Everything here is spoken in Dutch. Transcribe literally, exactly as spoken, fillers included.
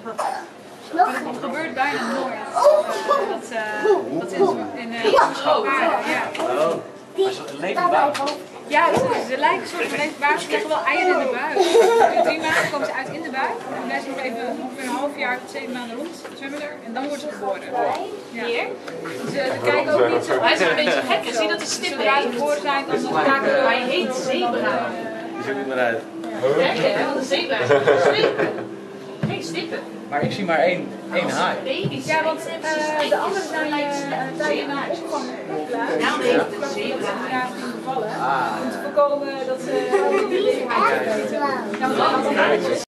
Maar dat gebeurt bijna nooit. Uh, dat ze dat in, in uh, ja. Oh, als een levend buik. Ja, ze, ze lijken een soort van levend buik. Ze leggen wel eieren in de buik. In drie maanden komen ze uit in de buik. En blijven ze nog even ongeveer een half jaar tot zeven maanden rond zwemmen er. En dan wordt ze geboren. Ja. Hier? Ze, ze kijken ook niet zo. Hij is een beetje gek, zie je dat de stip Zodra ze geboren zijn, dan raken we. Hij heet zebra. Die zoek ik maar uit. Kijk je, hè? Want een zebra is geen stippen. Geen stippen. Maar ik zie maar één, één haai. Ja, want uh, de andere zijn uh, tijdens na opvang opgeplaatst. Ja, nee, het is zebra. Ja, bevallen. Om te voorkomen dat ze al die dingen eten.